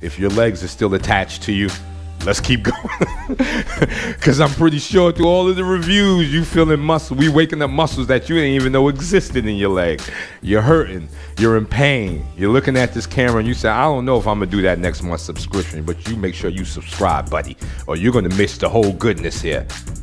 If your legs are still attached to you, let's keep going. Because I'm pretty sure through all of the reviews, you feeling muscle. We waking up muscles that you didn't even know existed in your leg. You're hurting. You're in pain. You're looking at this camera and you say, I don't know if I'm going to do that next month's subscription, but you make sure you subscribe, buddy, or you're going to miss the whole goodness here.